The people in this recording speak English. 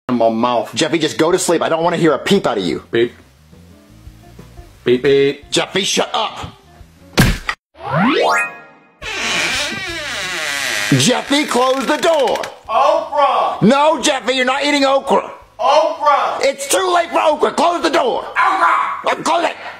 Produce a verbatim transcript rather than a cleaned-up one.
in my mouth. Jeffy, just go to sleep. I don't want to hear a peep out of you. Beep. Beep beep. Jeffy, shut up. Jeffy, close the door. Okra. No, Jeffy, you're not eating okra. Okra. It's too late for okra. Close the door. Okra. Close it.